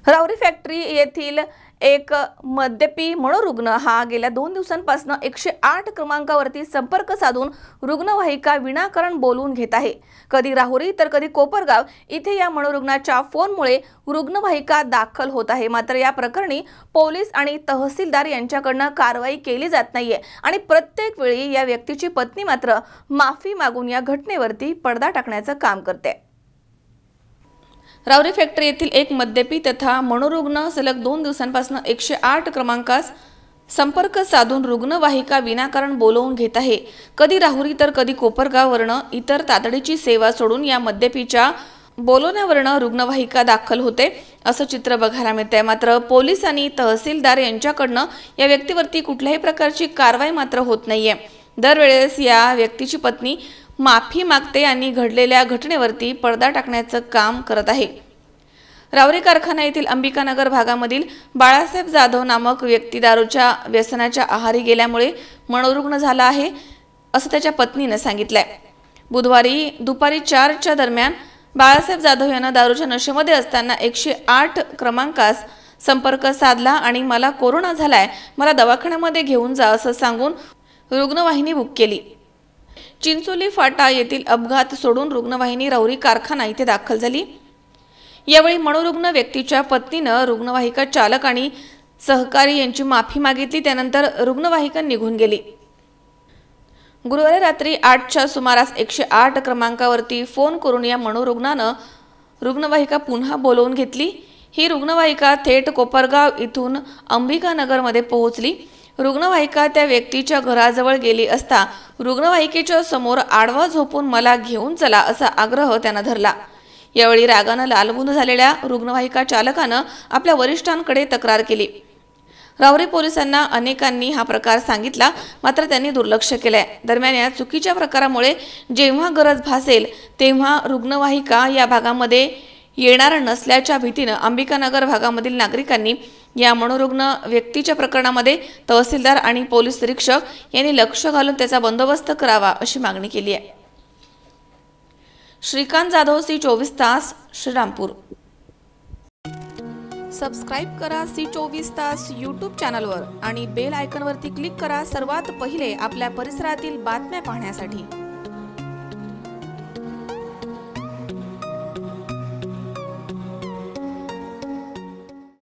रावरी factory येथील एक मद्यपी मनोरुग्ण हा गेल्या 2 दिवसांपासून 108 क्रमांकावरती संपर्क साधून रुग्णवाहिका विनाकारण बोलवून घेत आहे। कधी राहुरी तर कधी कोपरगाव इथे या मनोरुग्णाच्या फोनमुळे रुग्णवाहिका दाखल होत आहे। मात्र या प्रकरणी पोलीस आणि तहसीलदार यांच्याकडून कारवाई केली जात नाहीये आणि प्रत्येक वेळी या व्यक्तीची पत्नी मात्र माफी मागून या घटनेवरती पडदा टाकण्याचं काम करते। रावरी फॅक्टरी येथील एक मद्यपी तथा मनोरुग्ण सलग 2 दिवसांपासून 108 क्रमांकास संपर्क साधून रुग्णवाहिका विनाकारण बोलवून घेत आहे। कधी राहुरी तर कधी कोपरगाववरून इतर तातडीची सेवा सोडून या मद्यपीच्या बोलवण्यावरून रुग्णवाहिका दाखल होते असं चित्र बघायला मिळतंय। मात्र पोलीस आणि तहसीलदार यांच्याकडून या व्यक्तीवरती कुठल्याही प्रकारची कारवाई मात्र होत नाहीये। दरवेळेस या व्यक्तीची पत्नी माफी मागते आणि घडलेल्या घटनेवरती पडदा टाकण्याचं काम करत आहे। रावरी कारखाना येथील अंबिकानगर भागामधील बाळासाहेब जाधव नामक व्यक्ती दारूच्या व्यसनाच्या आहारी गेल्यामुळे मनोरुग्ण झाला आहे असं त्याच्या पत्नीने सांगितलंय। बुधवारी दुपारी 4च्या दरम्यान बाळासाहेब जाधव यांना दारूच्या नशेमध्ये असताना 108 क्रमांकास संपर्क साधला आणि मला कोरोना झालाय, मला दवाखान्यामध्ये घेऊन जा असं सांगून रुग्णवाहिनी बुक केली। चिंचोली फाटा येथील अपघात सोडून रुग्णवाहिनी राहुरी कारखाना इथे दाखल झाली। यावेळी मनोरुग्ण व्यक्तीच्या पत्नीने रुग्णवाहिका चालक आणि सहकारी यांची माफी मागितली, त्यानंतर रुग्णवाहिका निघून गेली। गुरुवारी रात्री 8च्या सुमारास 108 क्रमांकावरती फोन करून या मनोरुग्णानं रुग्णवाहिका पुन्हा बोलवून घेतली। ही रुग्णवाहिका थेट कोपरगाव इथून अंबिकानगरमध्ये पोहोचली। रुग्णवाहिका त्या व्यक्तीच्या घराजवळ गेली असता रुग्णवाहिकेच्या समोर आडवा झोपून मला घेऊन चला असा आग्रह त्यानं धरला। यावेळी रागानं लालबुंद झालेल्या रुग्णवाहिका चालकानं आपल्या वरिष्ठांकडे तक्रार केली। राहुरी पोलिसांना अनेकांनी हा प्रकार सांगितला, मात्र त्यांनी दुर्लक्ष केलंय। दरम्यान या चुकीच्या प्रकारामुळे जेव्हा गरज भासेल तेव्हा रुग्णवाहिका या भागामध्ये येणार नसल्याच्या भीतीनं अंबिकानगर भागामधील नागरिकांनी या मनोरुग्ण व्यक्तीच्या प्रकरणामध्ये तहसीलदार आणि पोलीस निरीक्षक यांनी लक्ष घालून त्याचा बंदोबस्त करावा अशी मागणी केली आहे। श्रीकांत जाधव, C24 तास, श्रीरामपूर। सबस्क्राइब करा C24 तास YouTube चॅनलवर आणि बेल आयकॉनवरती क्लिक करा सर्वात पहिले आपल्या परिसरातील बातम्या पाहण्यासाठी।